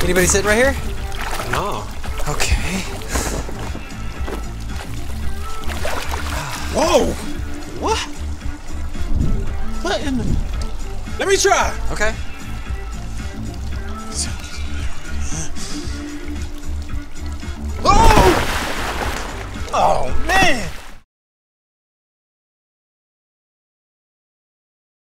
Anybody sitting right here? No. Okay. Whoa! What? What in the... Let me try! Okay. Oh! Oh, man!